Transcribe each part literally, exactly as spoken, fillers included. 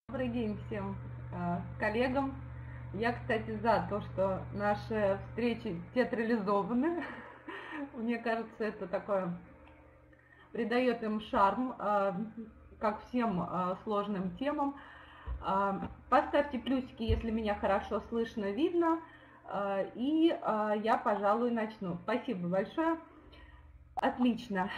Добрый день всем э, коллегам. Я, кстати, за то, что наши встречи театрализованы. Мне кажется, это такое придает им шарм, э, как всем э, сложным темам. Э, поставьте плюсики, если меня хорошо слышно, видно. Э, и э, я, пожалуй, начну. Спасибо большое. Отлично.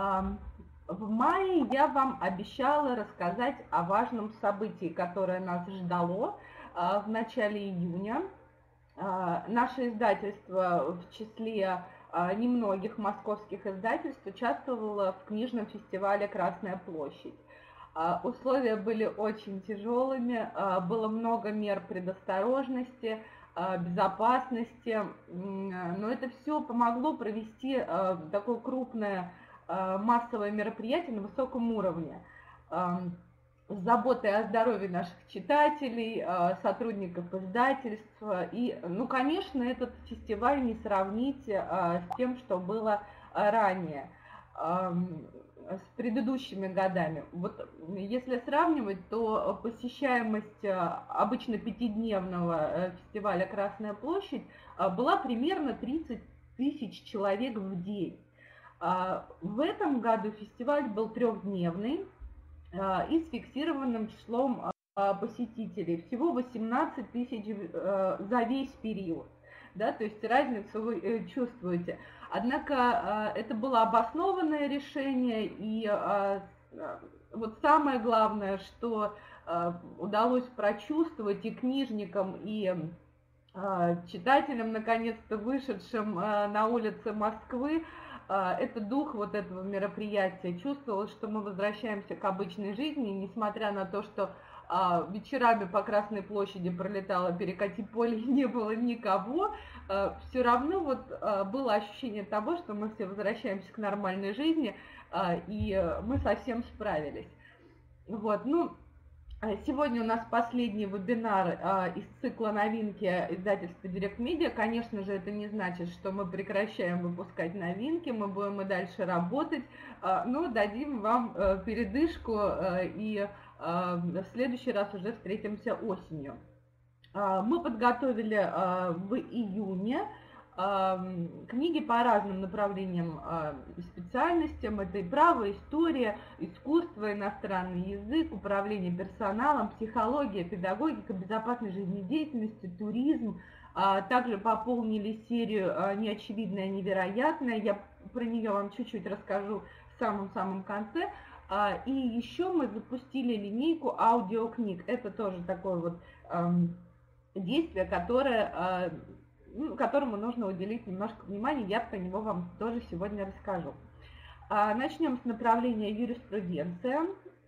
В мае я вам обещала рассказать о важном событии, которое нас ждало в начале июня. Наше издательство в числе немногих московских издательств участвовало в книжном фестивале «Красная площадь». Условия были очень тяжелыми, было много мер предосторожности, безопасности, но это все помогло провести такое крупное массовое мероприятие на высоком уровне с заботой о здоровье наших читателей, сотрудников издательства. И, ну, конечно, этот фестиваль не сравнить с тем, что было ранее, с предыдущими годами. Вот если сравнивать, то посещаемость обычно пятидневного фестиваля «Красная площадь» была примерно тридцать тысяч человек в день. В этом году фестиваль был трехдневный и с фиксированным числом посетителей. Всего восемнадцать тысяч за весь период. Да, то есть разницу вы чувствуете. Однако это было обоснованное решение, и вот самое главное, что удалось прочувствовать и книжникам, и читателям, наконец-то вышедшим на улицы Москвы, это дух вот этого мероприятия. Чувствовалось, что мы возвращаемся к обычной жизни, несмотря на то, что вечерами по Красной площади пролетало перекати поле и не было никого, все равно вот было ощущение того, что мы все возвращаемся к нормальной жизни, и мы совсем справились. Вот, ну, сегодня у нас последний вебинар из цикла новинки издательства Direct Media. Конечно же, это не значит, что мы прекращаем выпускать новинки, мы будем и дальше работать, но дадим вам передышку, и в следующий раз уже встретимся осенью. Мы подготовили в июне книги по разным направлениям и специальностям. Это и право, история, искусство, иностранный язык, управление персоналом, психология, педагогика, безопасность жизнедеятельности, туризм. Также пополнили серию «Неочевидное, невероятное». Я про нее вам чуть-чуть расскажу в самом-самом конце. И еще мы запустили линейку аудиокниг. Это тоже такое вот действие, которое... которому нужно уделить немножко внимания, я про него вам тоже сегодня расскажу. Начнем с направления юриспруденция.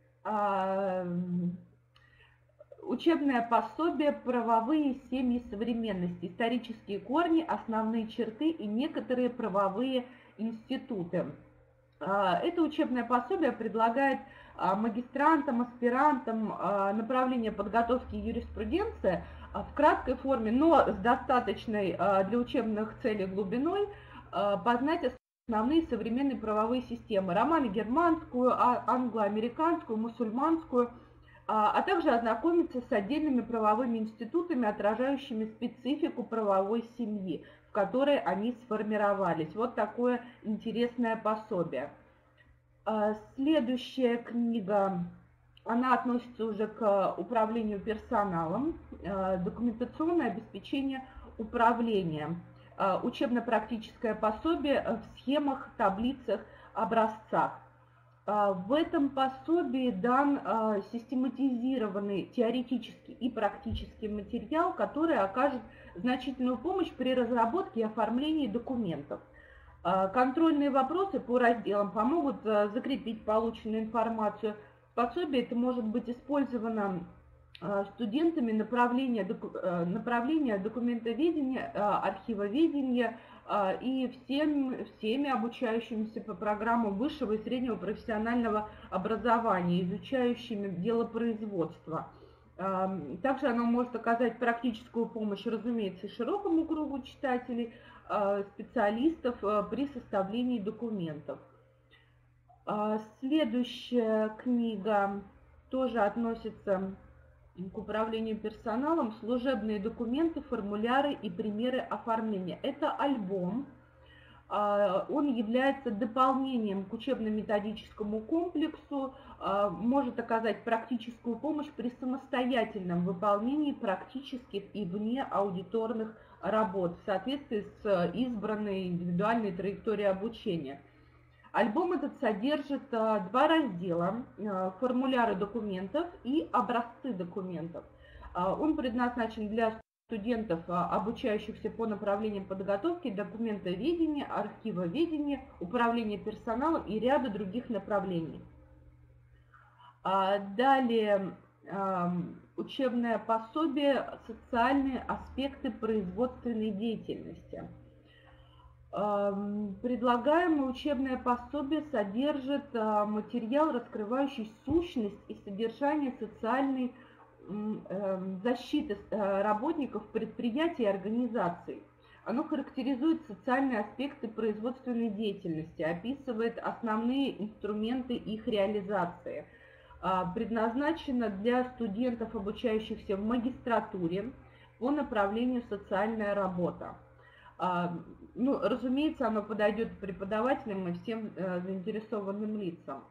Учебное пособие «Правовые семьи современности. Исторические корни, основные черты и некоторые правовые институты». Это учебное пособие предлагает магистрантам, аспирантам направления подготовки юриспруденции в краткой форме, но с достаточной для учебных целей глубиной познать основные современные правовые системы: романо-германскую, англо-американскую, мусульманскую, а также ознакомиться с отдельными правовыми институтами, отражающими специфику правовой семьи, в которой они сформировались. Вот такое интересное пособие. Следующая книга, она относится уже к управлению персоналом, документационное обеспечение управления, учебно-практическое пособие в схемах, таблицах, образцах. В этом пособии дан систематизированный теоретический и практический материал, который окажет значительную помощь при разработке и оформлении документов. Контрольные вопросы по разделам помогут закрепить полученную информацию. Пособие это может быть использовано студентами направления, направления документоведения, архивоведения и всем, всеми обучающимися по программам высшего и среднего профессионального образования, изучающими делопроизводство. Также оно может оказать практическую помощь, разумеется, широкому кругу читателей, специалистов при составлении документов. Следующая книга тоже относится к управлению персоналом служебные документы, формуляры и примеры оформления. Это альбом. Он является дополнением к учебно-методическому комплексу, может оказать практическую помощь при самостоятельном выполнении практических и вне аудиторных работ в соответствии с избранной индивидуальной траекторией обучения. Альбом этот содержит два раздела: формуляры документов и образцы документов. Он предназначен для студентов, обучающихся по направлениям подготовки, документоведения, архивоведения, управления персоналом и ряда других направлений. Далее учебное пособие «Социальные аспекты производственной деятельности». Предлагаемое учебное пособие содержит материал, раскрывающий сущность и содержание социальной защиты работников предприятий и организаций. Оно характеризует социальные аспекты производственной деятельности, описывает основные инструменты их реализации. Предназначено для студентов, обучающихся в магистратуре по направлению «Социальная работа». Ну, разумеется, оно подойдет преподавателям и всем заинтересованным лицам.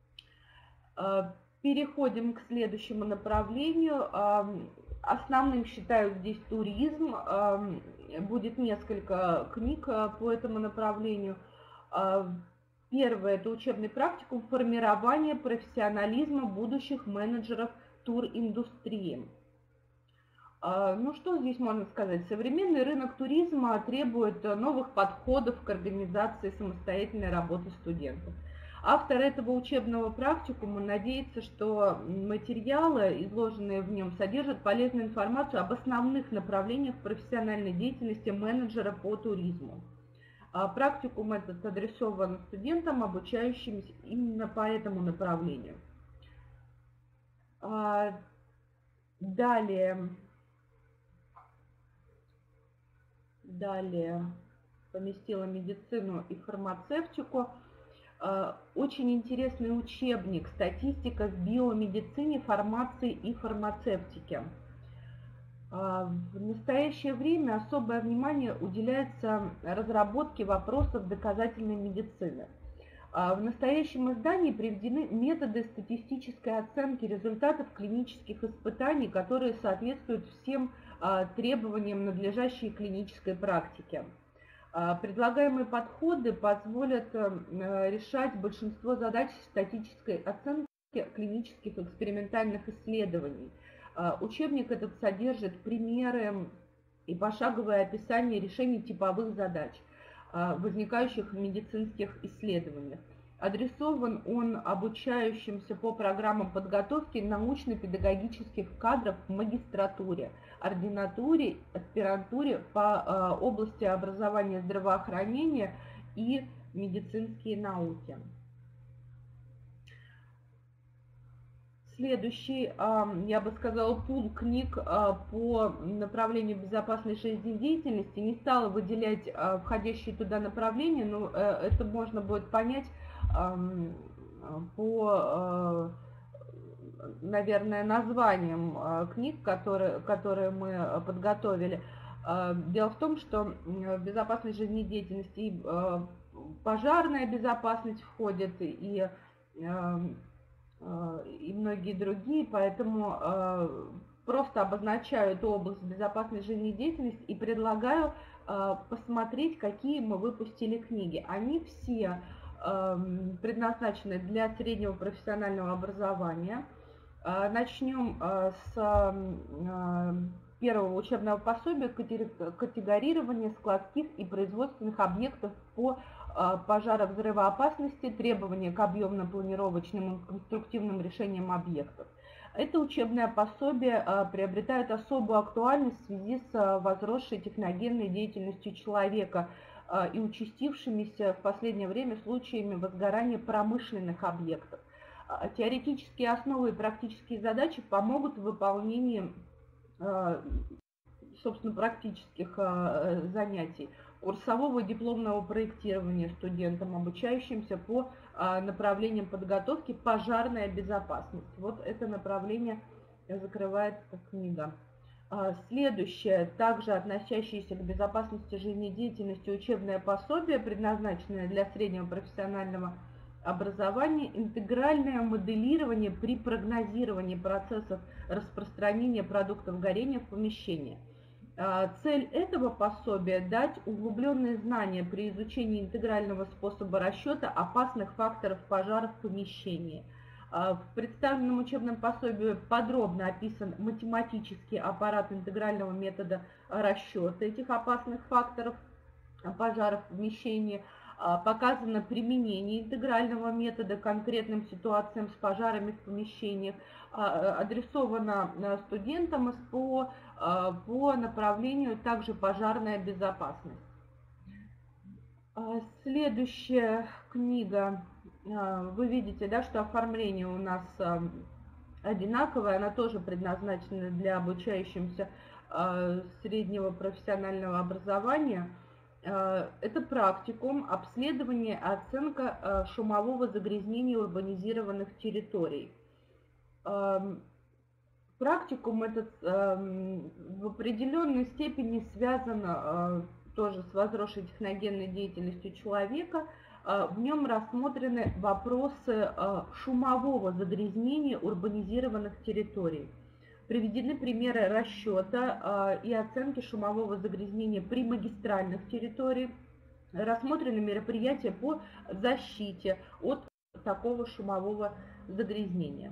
Переходим к следующему направлению. Основным считаю здесь туризм. Будет несколько книг по этому направлению. Первое – это учебный практикум формирования профессионализма будущих менеджеров туриндустрии. Ну что здесь можно сказать? Современный рынок туризма требует новых подходов к организации самостоятельной работы студентов. Автор этого учебного практикума надеется, что материалы, изложенные в нем, содержат полезную информацию об основных направлениях профессиональной деятельности менеджера по туризму. Практикум этот адресован студентам, обучающимся именно по этому направлению. Далее, далее поместила медицину и фармацевтику. Очень интересный учебник «Статистика в биомедицине, фармации и фармацевтике». В настоящее время особое внимание уделяется разработке вопросов доказательной медицины. В настоящем издании приведены методы статистической оценки результатов клинических испытаний, которые соответствуют всем требованиям надлежащей клинической практики. Предлагаемые подходы позволят решать большинство задач статистической оценки клинических экспериментальных исследований. Учебник этот содержит примеры и пошаговое описание решений типовых задач, возникающих в медицинских исследованиях. Адресован он обучающимся по программам подготовки научно-педагогических кадров в магистратуре, ординатуре, аспирантуре по области образования, здравоохранения и медицинские науки. Следующий, я бы сказала, пул книг по направлению безопасной жизнедеятельности. Не стала выделять входящие туда направления, но это можно будет понять по, наверное, названиям книг, которые, которые мы подготовили. Дело в том, что в безопасность жизнедеятельности и пожарная безопасность входит, и и многие другие, поэтому э, просто обозначаю эту область безопасной жизнедеятельности и предлагаю э, посмотреть, какие мы выпустили книги. Они все э, предназначены для среднего профессионального образования. Э, начнем э, с э, первого учебного пособия «Категорирование складских и производственных объектов по пожаро-взрывоопасности, требования к объемно-планировочным и конструктивным решениям объектов». Это учебное пособие приобретает особую актуальность в связи с возросшей техногенной деятельностью человека и участившимися в последнее время случаями возгорания промышленных объектов. Теоретические основы и практические задачи помогут в выполнении, собственно, практических занятий, курсового дипломного проектирования студентам, обучающимся по направлениям подготовки пожарная безопасность. Вот это направление закрывает эта книга. Следующее, также относящееся к безопасности жизнедеятельности, учебное пособие, предназначенное для среднего профессионального образования, интегральное моделирование при прогнозировании процессов распространения продуктов горения в помещении. Цель этого пособия – дать углубленные знания при изучении интегрального способа расчета опасных факторов пожара в помещении. В представленном учебном пособии подробно описан математический аппарат интегрального метода расчета этих опасных факторов пожара в помещении. Показано применение интегрального метода к конкретным ситуациям с пожарами в помещениях. Адресовано студентам СПО по направлению также пожарная безопасность. Следующая книга. Вы видите, да, что оформление у нас одинаковое, она тоже предназначена для обучающихся среднего профессионального образования. Это практикум обследование и оценка шумового загрязнения урбанизированных территорий. Практикум этот в определенной степени связан тоже с возросшей техногенной деятельностью человека. В нем рассмотрены вопросы шумового загрязнения урбанизированных территорий. Приведены примеры расчета и оценки шумового загрязнения при магистральных территориях. Рассмотрены мероприятия по защите от такого шумового загрязнения.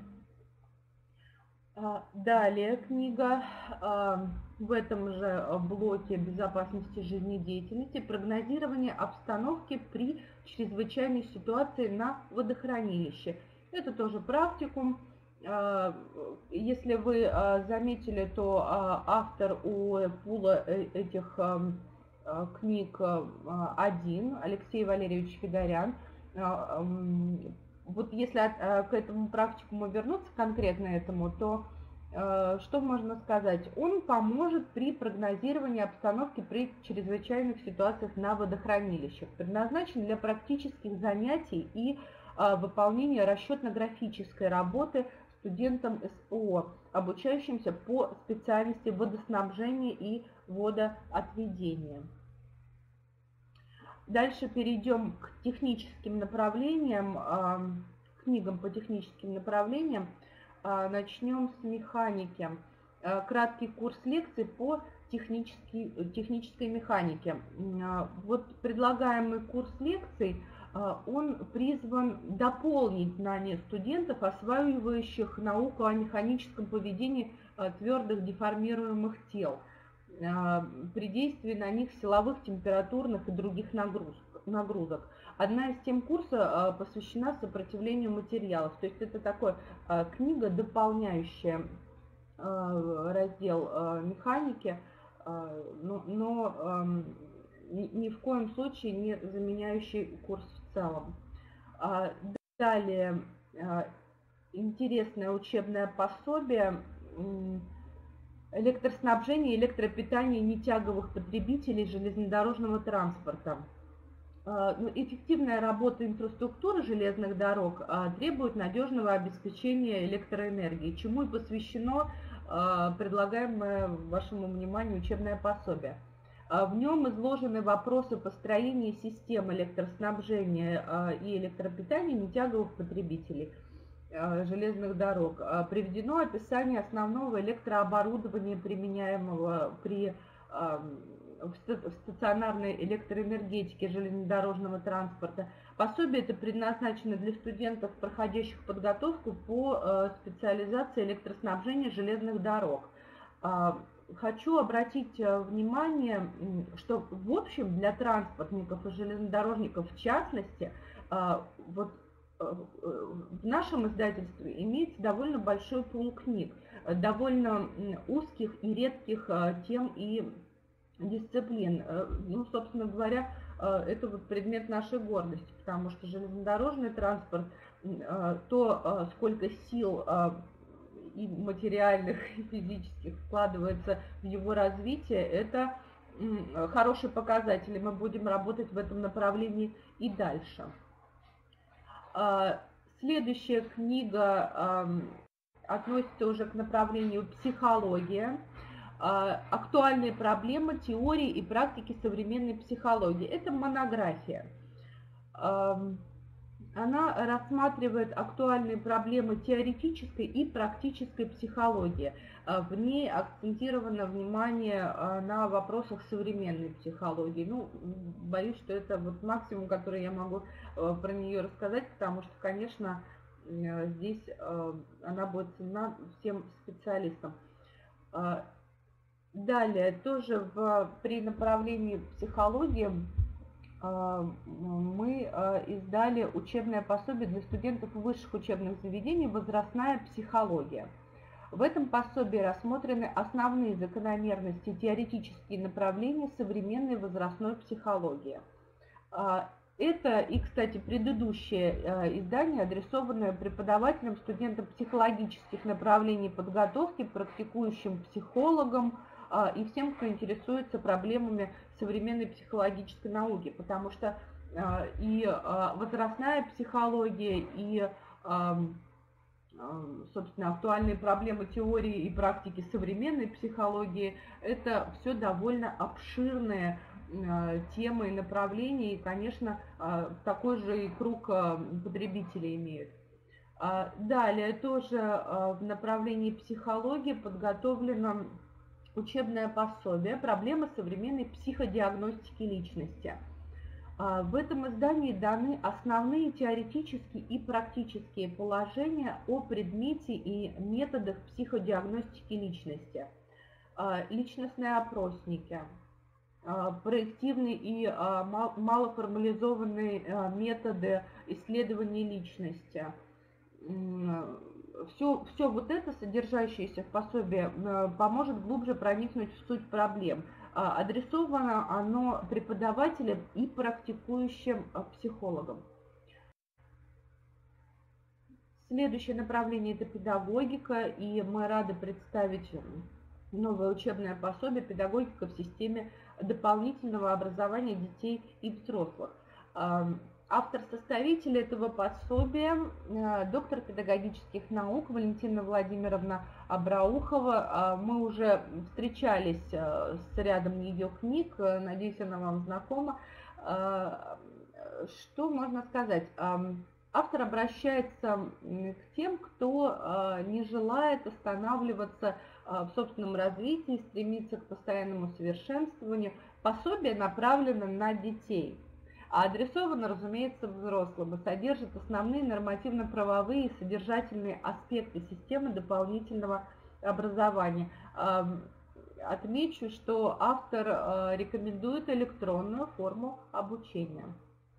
Далее книга в этом же блоке безопасности жизнедеятельности «Прогнозирование обстановки при чрезвычайной ситуации на водохранилище». Это тоже практикум. Если вы заметили, то автор у пула этих книг один, Алексей Валерьевич Федорян. Вот если к этому практикуму вернуться, конкретно этому, то что можно сказать? Он поможет при прогнозировании обстановки при чрезвычайных ситуациях на водохранилищах. Предназначен для практических занятий и выполнения расчетно-графической работы студентам СПО, обучающимся по специальности водоснабжения и водоотведения. Дальше перейдем к техническим направлениям, книгам по техническим направлениям. Начнем с механики. Краткий курс лекций по технической, технической механике. Вот предлагаемый курс лекций, он призван дополнить знания студентов, осваивающих науку о механическом поведении твердых деформируемых тел при действии на них силовых, температурных и других нагрузок. Одна из тем курса посвящена сопротивлению материалов. То есть это такая книга, дополняющая раздел механики, но, но ни в коем случае не заменяющий курс в целом. Далее интересное учебное пособие «Электроснабжение и электропитание нетяговых потребителей железнодорожного транспорта». Эффективная работа инфраструктуры железных дорог требует надежного обеспечения электроэнергией, чему и посвящено предлагаемое вашему вниманию учебное пособие. В нем изложены вопросы построения систем электроснабжения и электропитания нетяговых потребителей железных дорог. Приведено описание основного электрооборудования, применяемого при в стационарной электроэнергетике железнодорожного транспорта. Пособие это предназначено для студентов, проходящих подготовку по специализации электроснабжения железных дорог. Хочу обратить внимание, что в общем для транспортников и железнодорожников в частности, вот в нашем издательстве имеется довольно большой пул книг, довольно узких и редких тем и дисциплин. Ну, собственно говоря, это вот предмет нашей гордости, потому что железнодорожный транспорт, то, сколько сил и материальных, и физических вкладывается в его развитие, это хороший показатель, и мы будем работать в этом направлении и дальше. Следующая книга относится уже к направлению психология. Актуальные проблемы теории и практики современной психологии. Это монография. Она рассматривает актуальные проблемы теоретической и практической психологии. В ней акцентировано внимание на вопросах современной психологии. Ну, боюсь, что это вот максимум, который я могу про нее рассказать, потому что, конечно, здесь она будет ценна всем специалистам. Далее, тоже в, при направлении психологии мы издали учебное пособие для студентов высших учебных заведений «Возрастная психология». В этом пособии рассмотрены основные закономерности, теоретические направления современной возрастной психологии. Это и, кстати, предыдущее издание, адресованное преподавателям, студентам психологических направлений подготовки, практикующим психологам и всем, кто интересуется проблемами современной психологической науки, потому что и возрастная психология, и, собственно, актуальные проблемы теории и практики современной психологии – это все довольно обширные темы и направления, и, конечно, такой же и круг потребителей имеют. Далее тоже в направлении психологии подготовлено учебное пособие «Проблемы современной психодиагностики личности». В этом издании даны основные теоретические и практические положения о предмете и методах психодиагностики личности, личностные опросники, проективные и малоформализованные методы исследования личности. Все, все вот это, содержащееся в пособии, поможет глубже проникнуть в суть проблем. Адресовано оно преподавателям и практикующим психологам. Следующее направление – это педагогика, и мы рады представить новое учебное пособие «Педагогика в системе дополнительного образования детей и взрослых». Автор-составитель этого пособия – доктор педагогических наук Валентина Владимировна Абраухова. Мы уже встречались с рядом ее книг, надеюсь, она вам знакома. Что можно сказать? Автор обращается к тем, кто не желает останавливаться в собственном развитии, стремится к постоянному совершенствованию. Пособие направлено на детей. А адресовано, разумеется, взрослым и содержит основные нормативно-правовые и содержательные аспекты системы дополнительного образования. Отмечу, что автор рекомендует электронную форму обучения.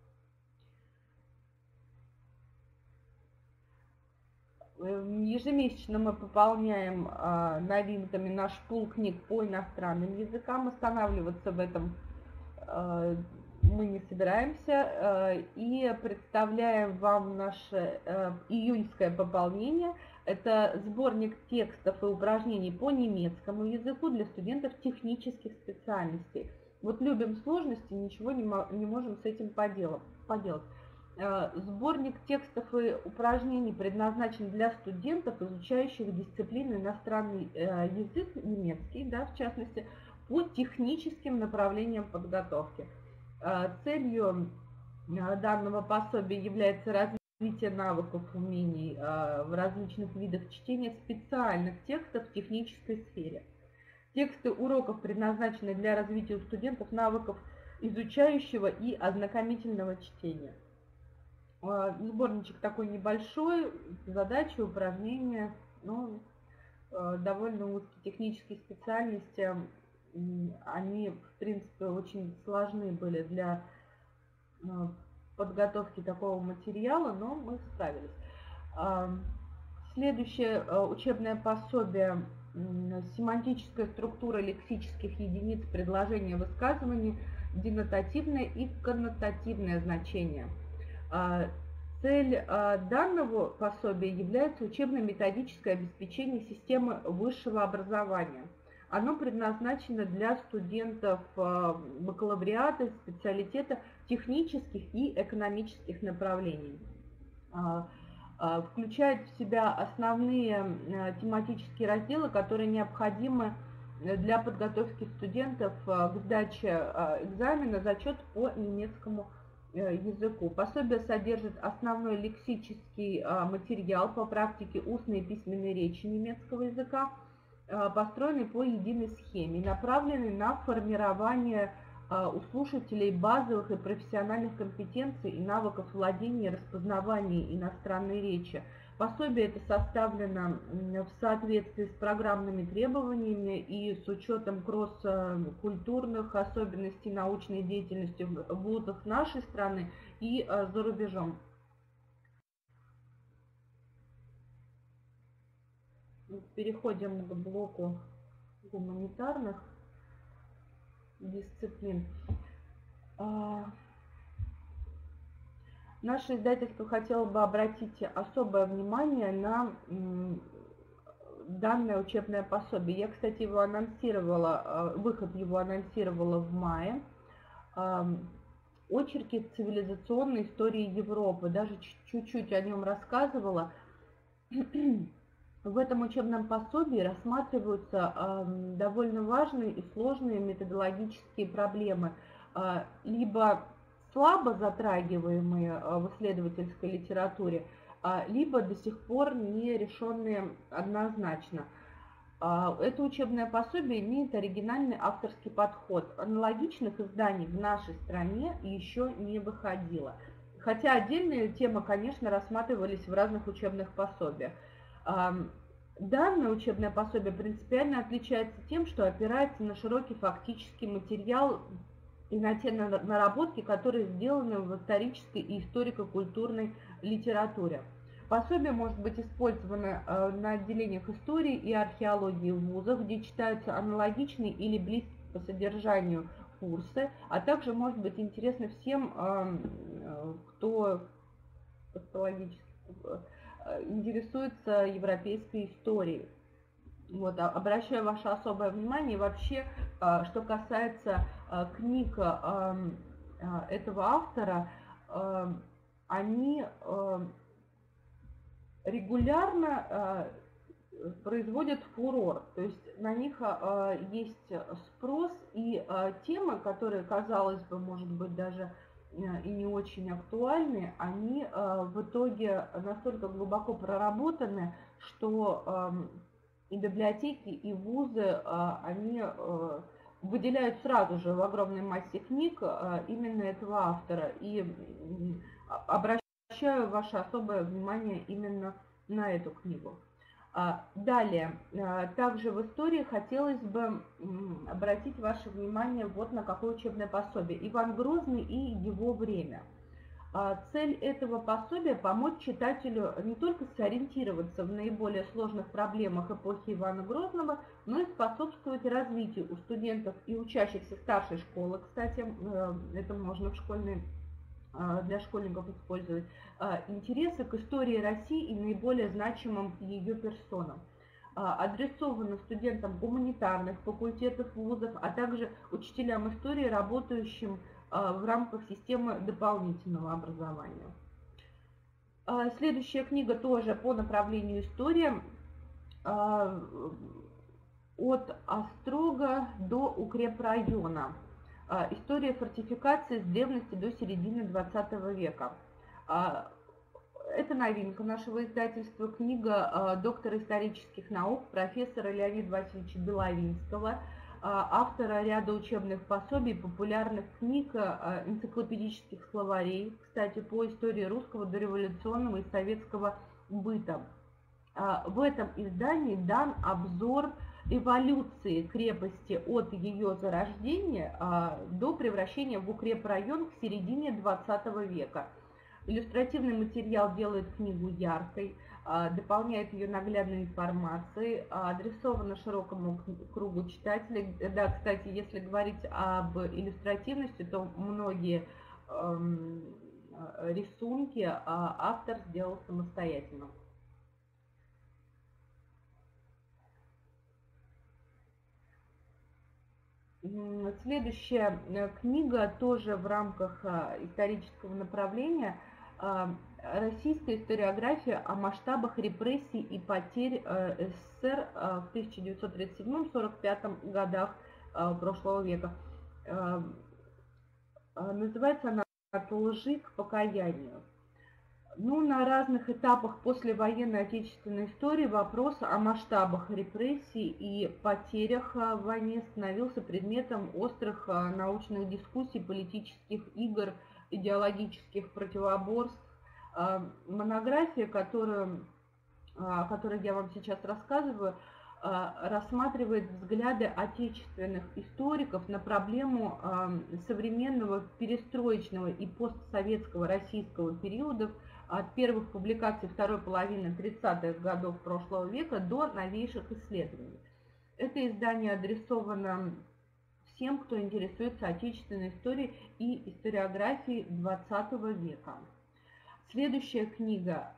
Ежемесячно мы пополняем новинками наш пул книг по иностранным языкам. Останавливаться в этом мы не собираемся, и представляем вам наше июньское пополнение. Это сборник текстов и упражнений по немецкому языку для студентов технических специальностей. Вот любим сложности, ничего не можем с этим поделать. Сборник текстов и упражнений предназначен для студентов, изучающих дисциплину иностранный язык, немецкий, да, в частности, по техническим направлениям подготовки. Целью данного пособия является развитие навыков, умений в различных видах чтения специальных текстов в технической сфере. Тексты уроков предназначены для развития у студентов навыков изучающего и ознакомительного чтения. Сборничек такой небольшой, задачи, упражнения, но довольно узкие технические специальности. Они, в принципе, очень сложны были для подготовки такого материала, но мы справились. Следующее учебное пособие «Семантическая структура лексических единиц предложения высказываний, денотативное и коннотативное значение». Цель данного пособия является учебно-методическое обеспечение системы высшего образования. Оно предназначено для студентов бакалавриата, специалитета технических и экономических направлений. включает в себя основные тематические разделы, которые необходимы для подготовки студентов к сдаче экзамена зачет по немецкому языку. Пособие содержит основной лексический материал по практике устной и письменной речи немецкого языка, построенный по единой схеме, направленный на формирование у слушателей базовых и профессиональных компетенций и навыков владения и распознавания иностранной речи. Пособие это составлено в соответствии с программными требованиями и с учетом кросс-культурных особенностей научной деятельности в вузах нашей страны и за рубежом. Переходим к блоку гуманитарных дисциплин. Наше издательство хотело бы обратить особое внимание на данное учебное пособие. Я, кстати, его анонсировала, выход его анонсировала в мае. Очерки цивилизационной истории Европы, даже чуть-чуть о нем рассказывала. В этом учебном пособии рассматриваются э, довольно важные и сложные методологические проблемы, э, либо слабо затрагиваемые э, в исследовательской литературе, э, либо до сих пор не решенные однозначно. Э, это учебное пособие имеет оригинальный авторский подход. Аналогичных изданий в нашей стране еще не выходило. Хотя отдельные темы, конечно, рассматривались в разных учебных пособиях. Данное учебное пособие принципиально отличается тем, что опирается на широкий фактический материал и на те наработки, которые сделаны в исторической и историко-культурной литературе. Пособие может быть использовано на отделениях истории и археологии в вузах, где читаются аналогичные или близкие по содержанию курсы, а также может быть интересно всем, кто интересуется европейской историей. Вот, обращаю ваше особое внимание вообще, что касается книг этого автора, они регулярно производят фурор, то есть на них есть спрос, и темы, которые, казалось бы, может быть, даже и не очень актуальны, они в итоге настолько глубоко проработаны, что и библиотеки, и вузы, они выделяют сразу же в огромной массе книг именно этого автора. И обращаю ваше особое внимание именно на эту книгу. Далее, также в истории хотелось бы обратить ваше внимание вот на какое учебное пособие. Иван Грозный и его время. Цель этого пособия – помочь читателю не только сориентироваться в наиболее сложных проблемах эпохи Ивана Грозного, но и способствовать развитию у студентов и учащихся старшей школы, кстати, это можно в школьной для школьников использовать, интересы к истории России и наиболее значимым ее персонам. Адресовано студентам гуманитарных факультетов вузов, а также учителям истории, работающим в рамках системы дополнительного образования. Следующая книга тоже по направлению история. От Острога до укрепрайона. История фортификации с древности до середины двадцатого века. Это новинка нашего издательства, книга доктора исторических наук, профессора Леонида Васильевича Беловинского, автора ряда учебных пособий, популярных книг, энциклопедических словарей, кстати, по истории русского дореволюционного и советского быта. В этом издании дан обзор эволюции крепости от ее зарождения до превращения в укрепрайон к середине двадцатого века. Иллюстративный материал делает книгу яркой, дополняет ее наглядной информацией, адресована широкому кругу читателей. Да, кстати, если говорить об иллюстративности, то многие рисунки автор сделал самостоятельно. Следующая книга тоже в рамках исторического направления. Российская историография о масштабах репрессий и потерь СССР в тысяча девятьсот тридцать седьмом — сорок пятом годах прошлого века. Называется она «От лжи к покаянию». Ну, на разных этапах послевоенной отечественной истории вопрос о масштабах репрессий и потерях в войне становился предметом острых научных дискуссий, политических игр, идеологических противоборств. Монография, которую, о которой я вам сейчас рассказываю, рассматривает взгляды отечественных историков на проблему современного перестроечного и постсоветского российского периодов от первых публикаций второй половины тридцатых годов прошлого века до новейших исследований. Это издание адресовано всем, кто интересуется отечественной историей и историографией двадцатого века. Следующая книга,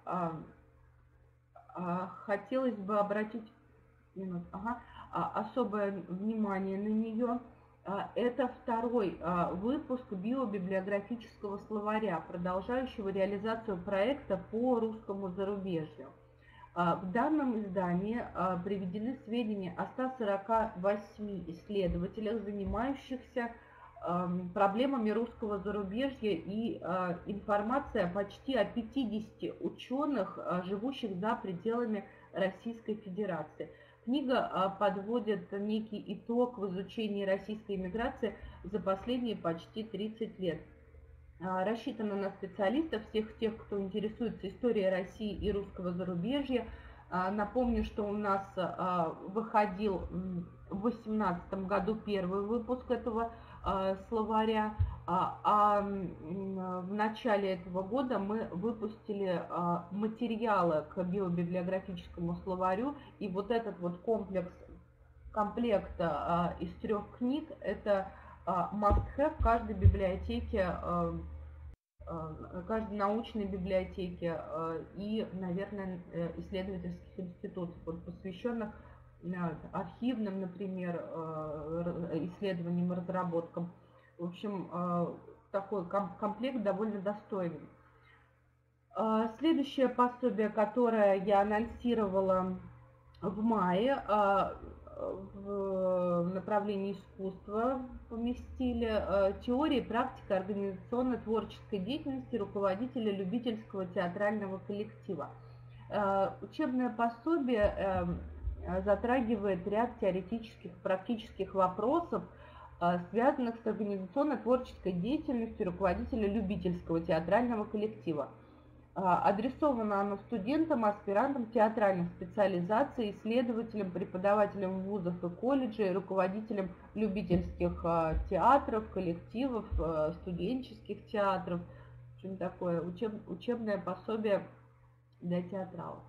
хотелось бы обратить минут, ага, особое внимание на нее. Это второй выпуск биобиблиографического словаря, продолжающего реализацию проекта по русскому зарубежью. В данном издании приведены сведения о ста сорока восьми исследователях, занимающихся проблемами русского зарубежья, и информация почти о пятидесяти ученых, живущих за пределами Российской Федерации. Книга подводит некий итог в изучении российской эмиграции за последние почти тридцать лет. Рассчитана на специалистов, всех тех, кто интересуется историей России и русского зарубежья. Напомню, что у нас выходил в две тысячи восемнадцатом году первый выпуск этого словаря, а в начале этого года мы выпустили материалы к биобиблиографическому словарю, и вот этот вот комплекс, комплект из трех книг – это must-have каждой библиотеки, каждой научной библиотеки и, наверное, исследовательских институтов, посвященных архивным, например, исследованиям и разработкам. В общем, такой комплект довольно достойный. Следующее пособие, которое я анонсировала в мае, в направлении искусства поместили теория и практика организационно-творческой деятельности руководителя любительского театрального коллектива. Учебное пособие затрагивает ряд теоретических, практических вопросов, связанных с организационно-творческой деятельностью руководителя любительского театрального коллектива. Адресовано оно студентам, аспирантам театральных специализаций, исследователям, преподавателям вузов и колледжей, руководителям любительских театров, коллективов, студенческих театров. В общем, такое учеб, учебное пособие для театралов.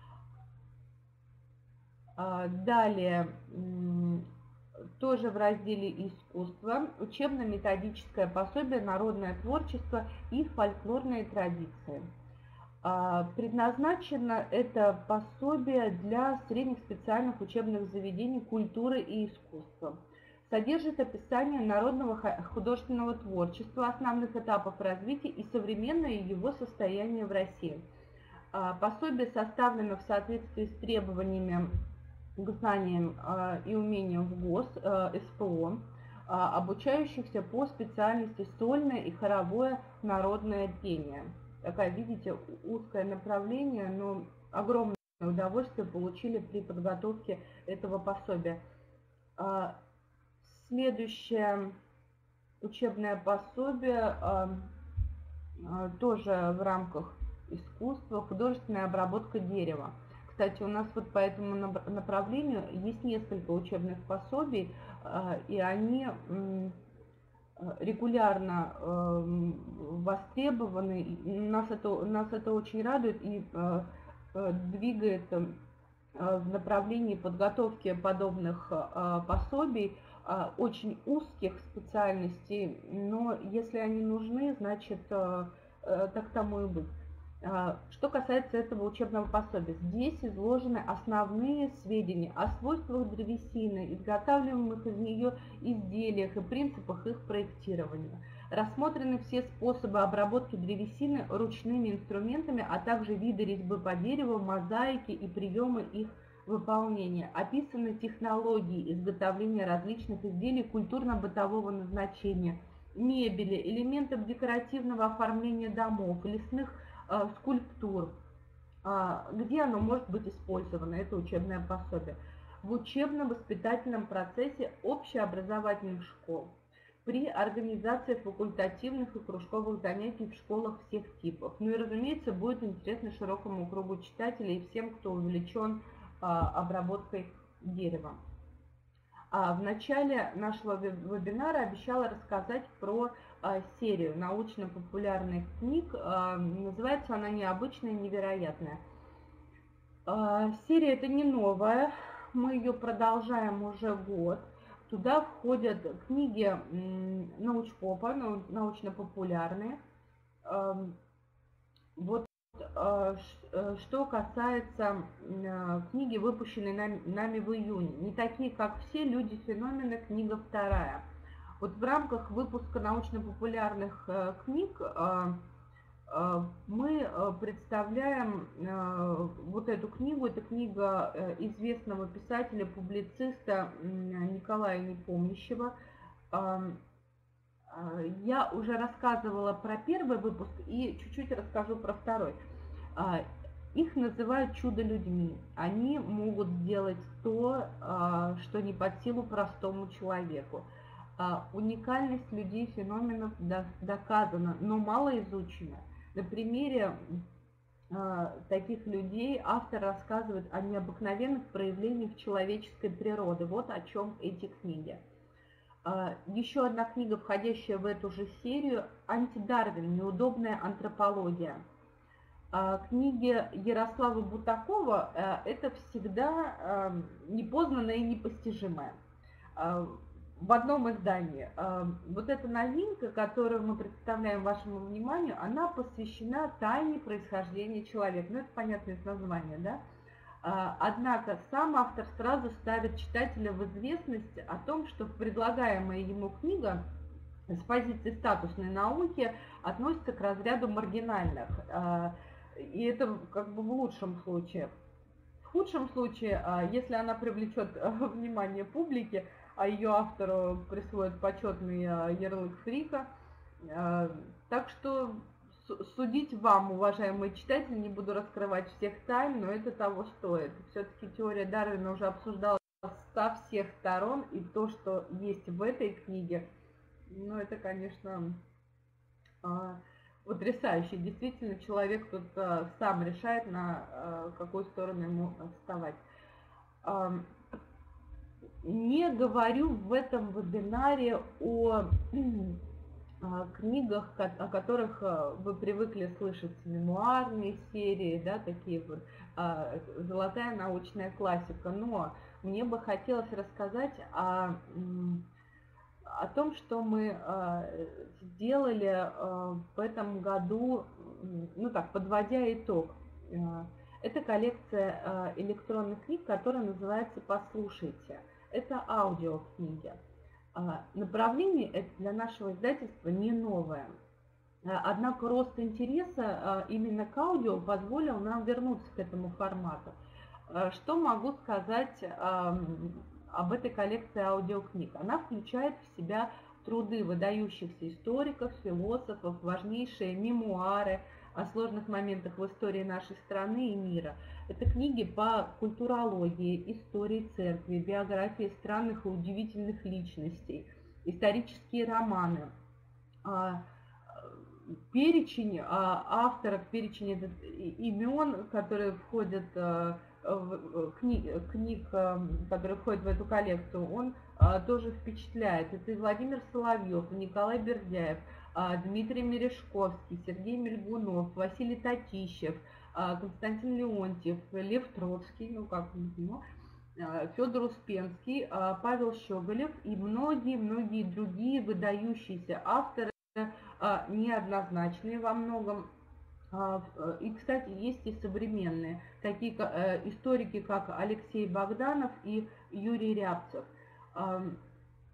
Далее, тоже в разделе «Искусство», учебно-методическое пособие «Народное творчество и фольклорные традиции». Предназначено это пособие для средних специальных учебных заведений культуры и искусства. Содержит описание народного художественного творчества, основных этапов развития и современное его состояние в России. Пособие составлено в соответствии с требованиями к знаниям и умениям в ГОС, СПО, обучающихся по специальности сольное и хоровое народное пение. Такое, видите, узкое направление, но огромное удовольствие получили при подготовке этого пособия. Следующее учебное пособие тоже в рамках искусства, художественная обработка дерева. Кстати, у нас вот по этому направлению есть несколько учебных пособий, и они регулярно востребованы. Нас это, нас это очень радует и двигает в направлении подготовки подобных пособий, очень узких специальностей, но если они нужны, значит, так тому и быть. Что касается этого учебного пособия, здесь изложены основные сведения о свойствах древесины, изготавливаемых из нее изделиях и принципах их проектирования. Рассмотрены все способы обработки древесины ручными инструментами, а также виды резьбы по дереву, мозаики и приемы их выполнения. Описаны технологии изготовления различных изделий культурно-бытового назначения, мебели, элементов декоративного оформления домов, лесных э, скульптур, э, где оно может быть использовано, это учебное пособие. В учебно-воспитательном процессе общеобразовательных школ, при организации факультативных и кружковых занятий в школах всех типов. Ну и, разумеется, будет интересно широкому кругу читателей и всем, кто увлечен а, обработкой дерева. А в начале нашего вебинара обещала рассказать про а, серию научно-популярных книг. А, называется она «Необычная, невероятная». А, серия эта не новая, мы ее продолжаем уже год. Туда входят книги научпопа, научно-популярные. Вот что касается книги, выпущенной нами в июне. Не такие, как все, люди феномены, книга вторая. Вот в рамках выпуска научно-популярных книг мы представляем вот эту книгу. Это книга известного писателя, публициста Николая Непомнящего. Я уже рассказывала про первый выпуск и чуть-чуть расскажу про второй. Их называют чудо-людьми. Они могут сделать то, что не под силу простому человеку. Уникальность людей, феноменов доказана, но мало изучена. На примере э, таких людей автор рассказывает о необыкновенных проявлениях человеческой природы. Вот о чем эти книги. Э, еще одна книга, входящая в эту же серию, «Антидарвин. Неудобная антропология». Э, книги Ярослава Бутакова э, это всегда э, непознанное и непостижимое. Э, В одном издании. Вот эта новинка, которую мы представляем вашему вниманию, она посвящена тайне происхождения человека. Ну, это понятно из названия, да? Однако сам автор сразу ставит читателя в известность о том, что предлагаемая ему книга с позиции статусной науки относится к разряду маргинальных. И это как бы в лучшем случае. В худшем случае, если она привлечет внимание публики, а ее автору присвоит почетный ярлык фрика. Так что судить вам, уважаемые читатели, не буду раскрывать всех тайн, но это того стоит. Все-таки теория Дарвина уже обсуждалась со всех сторон, и то, что есть в этой книге, ну это, конечно, потрясающе. Действительно, человек тут сам решает, на какую сторону ему вставать. Не говорю в этом вебинаре о книгах, о которых вы привыкли слышать, мемуарные серии, да, такие вот, золотая научная классика, но мне бы хотелось рассказать о, о том, что мы сделали в этом году, ну так, подводя итог. Это коллекция электронных книг, которая называется «Послушайте». Это аудиокниги. Направление это для нашего издательства не новое. Однако рост интереса именно к аудио позволил нам вернуться к этому формату. Что могу сказать об этой коллекции аудиокниг? Она включает в себя труды выдающихся историков, философов, важнейшие мемуары о сложных моментах в истории нашей страны и мира. Это книги по культурологии, истории церкви, биографии странных и удивительных личностей, исторические романы. Перечень авторов, перечень имен, которые входят в книг, книг, которые входят в эту коллекцию, он тоже впечатляет. Это и Владимир Соловьев, и Николай Бердяев, Дмитрий Мережковский, Сергей Мельгунов, Василий Татищев, Константин Леонтьев, Лев Троцкий, ну как ну, Федор Успенский, Павел Щеголев и многие-многие другие выдающиеся авторы, неоднозначные во многом. И, кстати, есть и современные, такие историки, как Алексей Богданов и Юрий Рябцев.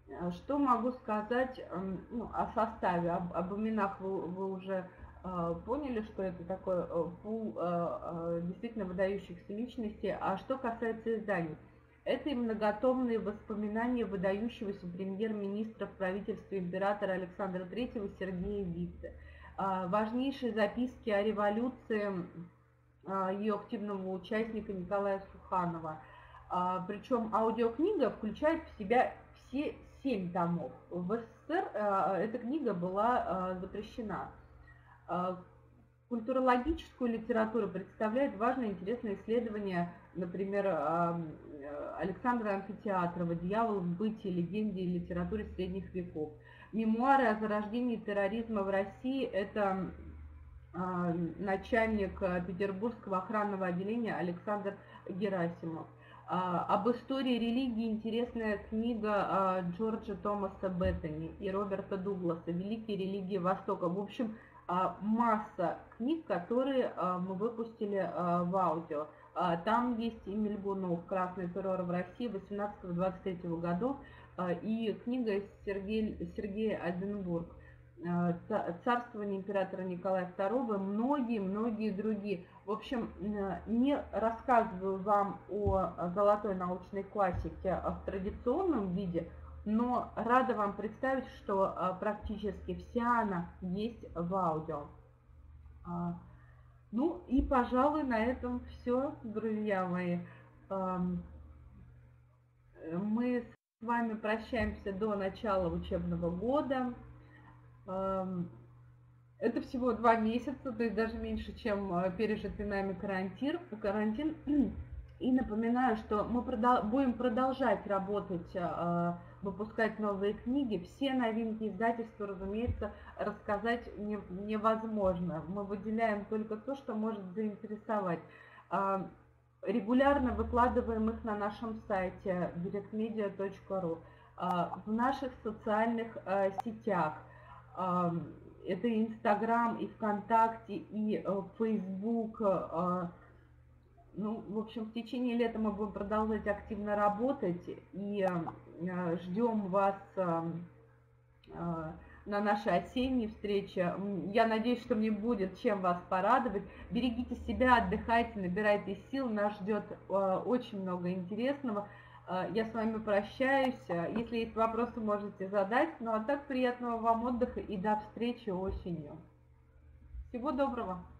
Что могу сказать ну, о составе? Об, об именах вы, вы уже э, поняли, что это такой э, пул э, э, действительно выдающихся личностей. А что касается изданий? Это и многотомные воспоминания выдающегося премьер-министра в правительстве императора Александра третьего Сергея Витте. Э, важнейшие записки о революции э, ее активного участника Николая Суханова. Э, причем аудиокнига включает в себя все семь томов. В СССР э, эта книга была э, запрещена. Э, культурологическую литературу представляет важное интересное исследование, например, э, Александра Амфитеатрова «Дьявол в бытии, легенде и литературе средних веков». Мемуары о зарождении терроризма в России – это э, начальник Петербургского охранного отделения Александр Герасимов. Об истории религии интересная книга Джорджа Томаса Беттани и Роберта Дугласа «Великие религии Востока». В общем, масса книг, которые мы выпустили в аудио. Там есть и Мельгунов «Красный террор в России» восемнадцатого-двадцать третьего годов и книга Сергея, Сергея Альденбург «Царствование императора Николая второго», многие-многие другие. В общем, не рассказываю вам о золотой научной классике в традиционном виде, но рада вам представить, что практически вся она есть в аудио. Ну и, пожалуй, на этом все, друзья мои. Мы с вами прощаемся до начала учебного года. Это всего два месяца, то есть даже меньше, чем пережитый нами карантин. карантин. И напоминаю, что мы продол- будем продолжать работать, выпускать новые книги. Все новинки издательства, разумеется, рассказать не, невозможно. Мы выделяем только то, что может заинтересовать. Регулярно выкладываем их на нашем сайте директ медиа точка ру, в наших социальных сетях. Это и Инстаграм, и ВКонтакте, и Фейсбук. Ну, в общем, в течение лета мы будем продолжать активно работать и ждем вас на нашей осенней встрече. Я надеюсь, что мне будет чем вас порадовать. Берегите себя, отдыхайте, набирайте сил. Нас ждет очень много интересного. Я с вами прощаюсь. Если есть вопросы, можете задать. Ну а так, приятного вам отдыха и до встречи осенью. Всего доброго!